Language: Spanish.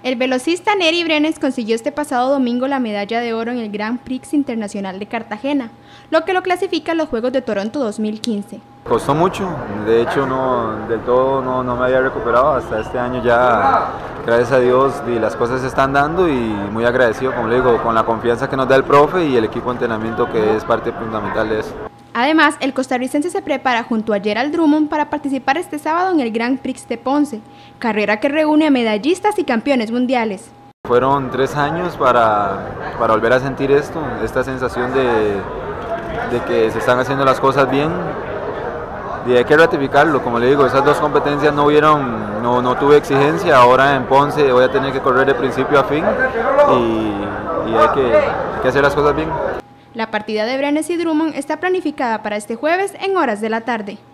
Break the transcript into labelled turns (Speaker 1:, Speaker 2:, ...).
Speaker 1: El velocista Nery Brenes consiguió este pasado domingo la medalla de oro en el Grand Prix Internacional de Cartagena, lo que lo clasifica a los Juegos de Toronto 2015.
Speaker 2: Costó mucho, de hecho del todo no me había recuperado, hasta este año ya, gracias a Dios, y las cosas se están dando y muy agradecido, como le digo, con la confianza que nos da el profe y el equipo de entrenamiento que es parte fundamental de eso.
Speaker 1: Además, el costarricense se prepara junto a Gerald Drummond para participar este sábado en el Grand Prix de Ponce, carrera que reúne a medallistas y campeones mundiales.
Speaker 2: Fueron 3 años para volver a sentir esta sensación de que se están haciendo las cosas bien. Y hay que ratificarlo, como le digo, esas dos competencias no tuve exigencia, ahora en Ponce voy a tener que correr de principio a fin y hay que hacer las cosas bien.
Speaker 1: La partida de Brenes y Drummond está planificada para este jueves en horas de la tarde.